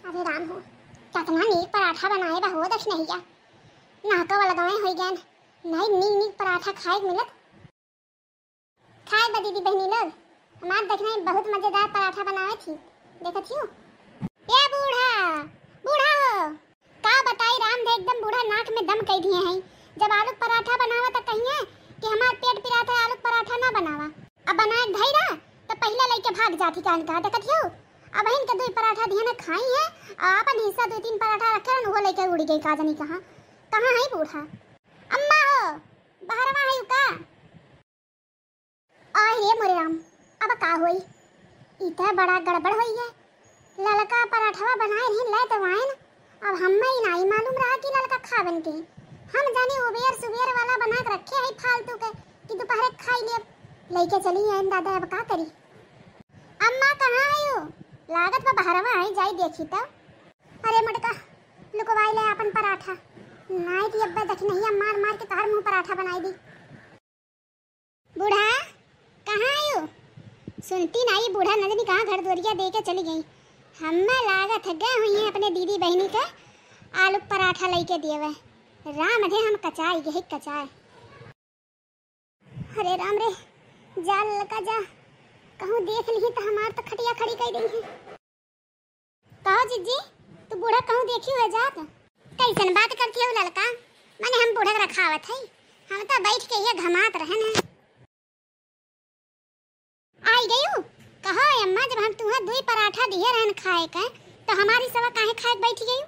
अरे राम हो कितना नीक पराठा बनाए बा हो देख नहीं क्या नाका वाला गाँव हो गया नहीं नीक नीक पराठा खाए मिलत खाए बा दीदी बहनी लोग हमार देखना बहुत मजेदार पराठा बनावे थी देखत हो ए बूढ़ा बूढ़ा हो का बताई राम दे एकदम बूढ़ा नाक में दम कह दिए हैं जब आलू पराठा बनावा तो कहिए कि हमार पेट पिरात है आलू पराठा ना बनावा अब बनाए धैरा तो पहला लेके भाग जाती कान का देखत हो अब बहन के दो पराठा दिया ना खाई है अपन हिस्सा 2-3 पराठा रखे वो लेकर उड़ गई का जानी कहां है बूढ़ा अम्मा हो बाहरवा है का आ हे मोरे राम अब का होई इतना बड़ा गड़बड़ होई है ललका पराठा बनाए रही ले तो वाइन अब हमें ही नहीं मालूम रहा कि ललका खावन के हम जाने उबेर सुबेर वाला बना के रखे है फालतू के कि दोपहर खाई ले लेके चली है दादा अब का करी अम्मा कहां आयो लागत में बाहरवा आई जाई देखी तो अरे मटका लुकवाई ले अपन पराठा नहीं थी अब्बा देख नहीं मार मार के तार मुंह पराठा बनाई दी बूढ़ा कहां आयो सुनती नहीं बूढ़ा नजनी कहां घर दोरिया दे के चली गई हमें लागत है गए हुई है अपने दीदी बहनी का आलू पराठा लेके दिए वे राम रे हम कचाई यही कचाए अरे राम रे जा ललका जा कहूँ देख ली तो हमार तो खटिया खड़ी कर दी है कहो जीजी तू बूढ़ा कहूँ देखी हुआ जात कैसन बात करती हो ललका माने हम बूढ़ा रखावत है हम तो बैठ के ये घमात रहन है आई गई कहो अम्मा जब हम तुम्हें 2 पराठा दिए रहन खाए का तो हमारी सवा काहे खाए बैठ गई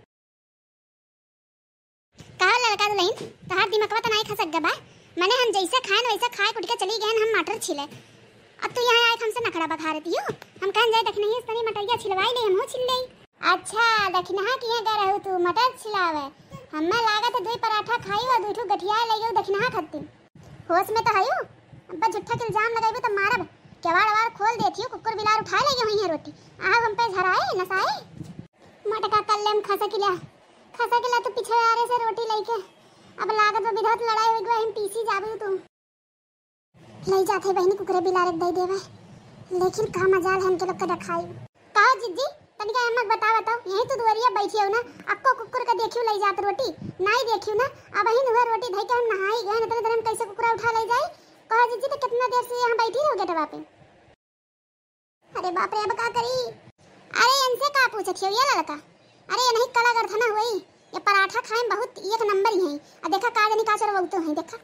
कहो ललका दुल्हन तहार दिमागवा तो नहीं खा सक बा माने हम जैसे खाए वैसे खाए कुट के चली गए हम मटर छिले अब तो यहाँ आए हमसे नखड़ा बखा रही हो हम कहां जाए देख नहीं तनी मटरिया छिलवाई ले हम हो छिल ले अच्छा देखना कि गए रहू तू मटर छिलावे हमें लागत 2 पराठा खाई और 2 गठिया ले गयो देखना खाती होश में तो आयो अब झूठा के इल्जाम लगाइबो तो मारब केवाड़ वाड़ खोल देती कुकुर बिलार उठा ले गयो है रोटी आ हम पे झराए नसाए मटका कल्लेम खसा किला तो पीछे आ रहे से रोटी लेके अब लागत में विधत लड़ाई हो गई हम पीसी जाबे तू ले जाते बहनी कुकरे बिलार दे देवे लेकिन का मजाल हम के लोग का रखाई कहो जीजी तनिका अम्मा बताओ यही तो दुवरिया बैठी हो ना अक्को कुकुर का देखियो ले जात रोटी नहीं देखियो ना अब ही हुआ रोटी धई के हम नहाई गए न तो हम कैसे कुकरा उठा ले जाए कहो जीजी तो कितना देर से यहां बैठी रहोगे टवा पे अरे बाप रे अब का करी अरे इनसे का पूछत हो ये लड़का अरे नहीं कला कर था ना वही ये पराठा खाए बहुत एक नंबर ही है आ देखा का जनी का चरवतो है देखा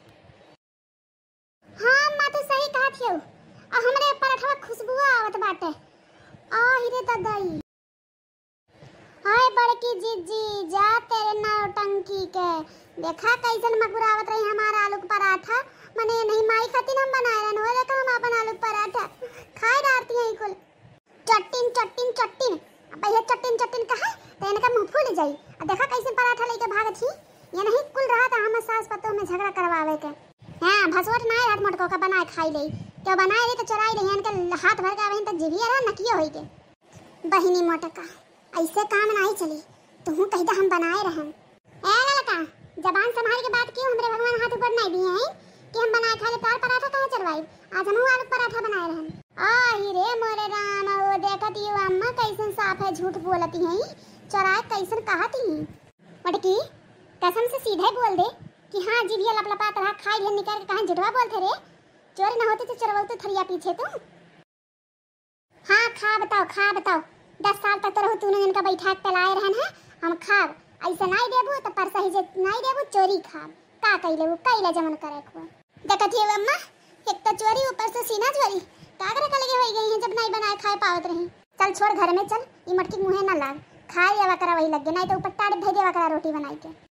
हां मां तो सही कहा थियो आ हमरे पराठा खुशबू आवत बाटे आ हिरे दादाई हाय बड़की जीजी जा तेरे नौटंकी के देखा कैसन मगुरावत रही हमारा आलू पराठा मने नहीं माई खातिर हम बनाए रहन हो देखा हम अपन आलू पराठा खाए डारती है कुल चट्टिन अब ये चट्टिन कहा तो इनका मुंह फूल जाई आ देखा कैसे पराठा लेके भागत छी ये नहीं कुल रहा था हम सास पतों में झगड़ा करवावे के हां भसवट ना रात मटको का बनाए खाई ले तो बनाए रे तो चराई रहे इनके हाथ भर के आवे तक जीविया रहा नकियो होई के बहिनी मोटका ऐसे काम नहीं चली तू कहता हम बनाए रहन ए ललका जबान संभाल के बात क्यों हमरे भगवान हाथ ऊपर नहीं दिए हैं कि हम बनाए खा ले तार पराठा कहां चरवाई आज हम आलू पराठा बनाए रहन आ ही रे मोरे राम वो देखत यो अम्मा कैसन साफ है झूठ बोलती है चराय कैसन कहती है मटकी कसम से सीधे बोल दे कि हां जीभिया लपलपात रहा खाई ले निकाल के कहां झूठवा बोलते रे चोरी न होते तो चरवाऊ तो थरिया पीछे तू हां खा बताओ 10 साल तक तो रहो तूने इनका बैठा के लाए रहन है हम खाब ऐसा नहीं देबो तो परसा ही जे नहीं देबो चोरी खाब का कैले जमन करे को देखत है अम्मा एक तो चोरी ऊपर से सीना चोरी कागरे का लगे होई गई है जब नहीं बनाए खाए पावत रही चल छोड़ घर में चल ई मटकी मुंहे ना लाग खाए आवा करा वही लग गए नहीं तो ऊपर टाड़ भेजे आवा करा रोटी बनाई के